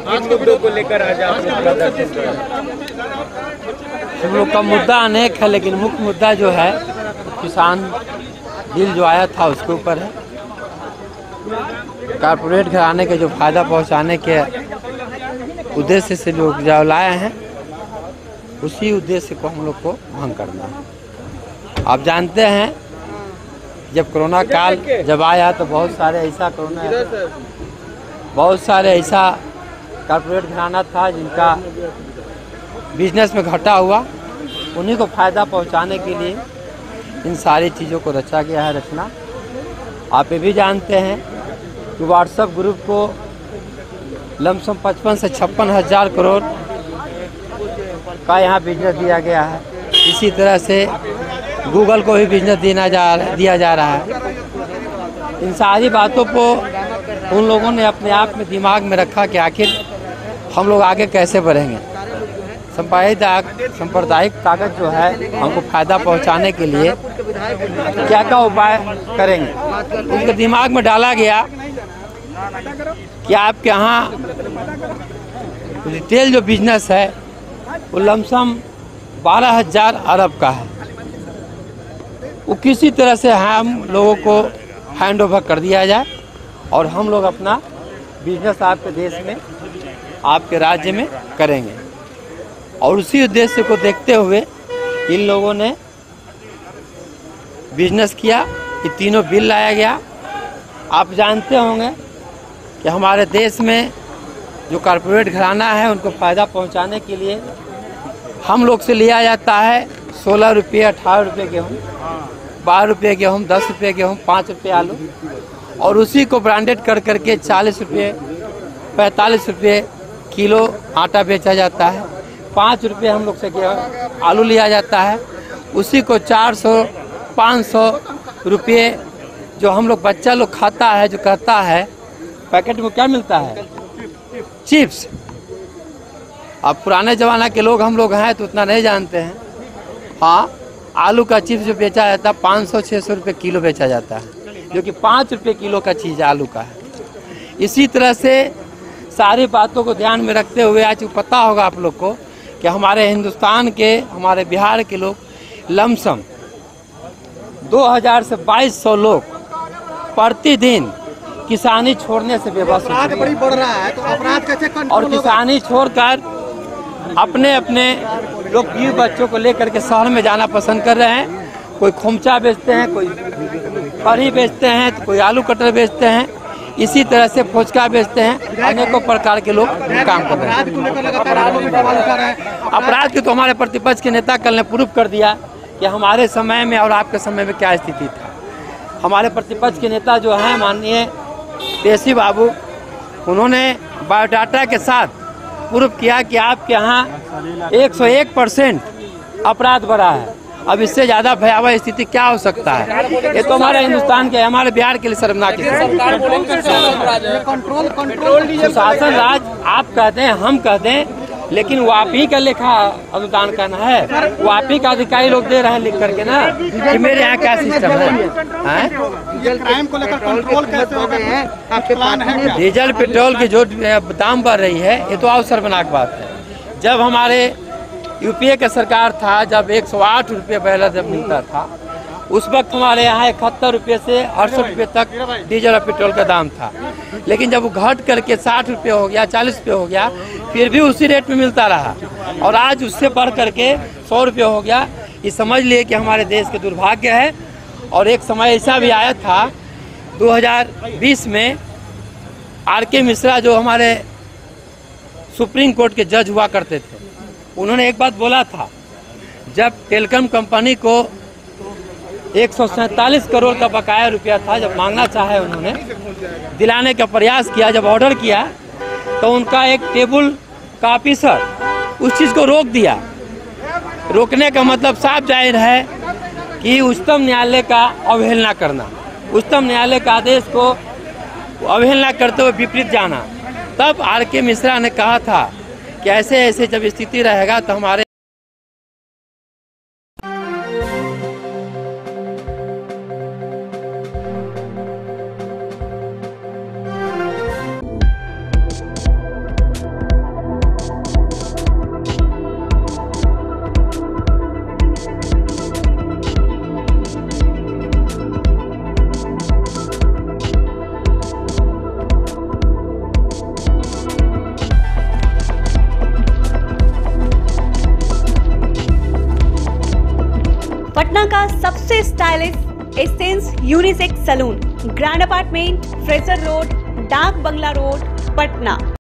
किन मुद्दों को लेकर आज आप लोग प्रदर्शन कर रहे हैं? हम लोग का मुद्दा अनेक है, लेकिन मुख्य मुद्दा जो है किसान बिल जो आया था उसके ऊपर है। कारपोरेट घराने के जो फायदा पहुंचाने के उद्देश्य से लोग जो लाए हैं, उसी उद्देश्य को हम लोग को भंग करना है। आप जानते हैं जब कोरोना काल जब आया तो बहुत सारे ऐसा कारपोरेट घराना था जिनका बिजनेस में घाटा हुआ, उन्हीं को फ़ायदा पहुंचाने के लिए इन सारी चीज़ों को रचा गया है रचना। आप ये भी जानते हैं कि व्हाट्सएप ग्रुप को लमसम 55 से 56 हज़ार करोड़ का यहाँ बिजनेस दिया गया है। इसी तरह से गूगल को भी बिजनेस दिया जा रहा है। इन सारी बातों को उन लोगों ने अपने आप में दिमाग में रखा कि आखिर हम लोग आगे कैसे बढ़ेंगे। सांप्रदायिक ताकत जो है हमको फ़ायदा पहुंचाने के लिए क्या क्या उपाय करेंगे, उनके दिमाग में डाला गया कि आपके यहाँ रिटेल जो बिजनेस है वो लमसम 12,000 अरब का है। वो किसी तरह से हम लोगों को हैंड ओवर कर दिया जाए और हम लोग अपना बिजनेस आपके देश में, आपके राज्य में करेंगे। और उसी उद्देश्य को देखते हुए इन लोगों ने बिजनेस किया, ये तीनों बिल लाया गया। आप जानते होंगे कि हमारे देश में जो कारपोरेट घराना है उनको फ़ायदा पहुंचाने के लिए हम लोग से लिया जाता है 16 रुपये, 18 रुपये गेहूँ, 12 रुपये गेहूँ, 10 रुपये गेहूँ, 5 रुपये आलू, और उसी को ब्रांडेड कर करके 40 रुपये, 45 रुपये किलो आटा बेचा जाता है। 5 रुपये हम लोग से आलू लिया जाता है, उसी को 400-500 रुपये जो हम लोग बच्चा लोग खाता है, जो कहता है पैकेट में क्या मिलता है, चिप्स। अब पुराने ज़माना के लोग हम लोग हैं तो उतना नहीं जानते हैं। हाँ, आलू का चिप्स जो बेचा जाता है 500-600 रुपये किलो बेचा जाता है, जो कि 5 रुपये किलो का चीज़ आलू का है। इसी तरह से सारी बातों को ध्यान में रखते हुए आज पता होगा आप लोग को कि हमारे हिंदुस्तान के, हमारे बिहार के लोग लमसम 2000 से 2200 लोग प्रतिदिन किसानी छोड़ने से बेबस हो अपराध बड़ी बढ़ रहा है, तो अपराध कैसे कंट्रोल और किसानी छोड़कर अपने अपने लोग युवा बच्चों को लेकर के शहर में जाना पसंद कर रहे हैं। कोई खोमचा बेचते हैं, कोई कढ़ी बेचते हैं, तो कोई आलू कटर बेचते हैं, इसी तरह से फोचका बेचते हैं। अनेकों प्रकार के लोग काम कर रहे हैं। अपराध की तो हमारे प्रतिपक्ष के नेता कल ने प्रूफ कर दिया कि हमारे समय में और आपके समय में क्या स्थिति था। हमारे प्रतिपक्ष के नेता जो हैं माननीय तेसी बाबू, उन्होंने बायोडाटा के साथ प्रूफ किया कि आपके यहाँ 101% अपराध बढ़ा है। अब इससे ज़्यादा भयावह स्थिति क्या हो सकता है। ये तो हमारे हिंदुस्तान के, हमारे बिहार के लिए शर्मनाक सुशासन राज आप कहते हैं, हम कहते हैं, लेकिन वो आप ही का लेखा अनुदान करना है, वो आप ही का अधिकारी लोग दे रहे हैं लिख करके ना कि मेरे यहाँ क्या सिस्टम है। क्राइम को लेकर कंट्रोल कैसे हो गए हैं, आपके प्लान है? डीजल पेट्रोल की जो दाम बढ़ रही है ये तो और शर्मनाक बात है। जब हमारे यूपीए का सरकार था, जब 108 रुपये बैरल जब मिलता था, उस वक्त हमारे यहाँ 71 रुपये से 68 रुपये तक डीजल और पेट्रोल का दाम था। लेकिन जब वो घट करके 60 रुपये हो गया, 40 रुपये हो गया, फिर भी उसी रेट में मिलता रहा, और आज उससे बढ़ करके 100 रुपये हो गया। ये समझ लिए कि हमारे देश के दुर्भाग्य है। और एक समय ऐसा भी आया था 2020 में, आर.के. मिश्रा जो हमारे सुप्रीम कोर्ट के जज हुआ करते थे, उन्होंने एक बात बोला था, जब टेलीकॉम कंपनी को 147 करोड़ का बकाया रुपया था, जब मांगना चाहे उन्होंने दिलाने का प्रयास किया, जब ऑर्डर किया तो उनका एक टेबल का ऑफिसर उस चीज़ को रोक दिया। रोकने का मतलब साफ जाहिर है कि उच्चतम न्यायालय का अवहेलना करना, उच्चतम न्यायालय का आदेश को अवहेलना करते हुए विपरीत जाना। तब आर.के. मिश्रा ने कहा था कि ऐसे ऐसे जब स्थिति रहेगा तो हमारे पटना का सबसे stylish essence unisex salon, grand apartment, Fraser road, Dak Bungalow road, Patna.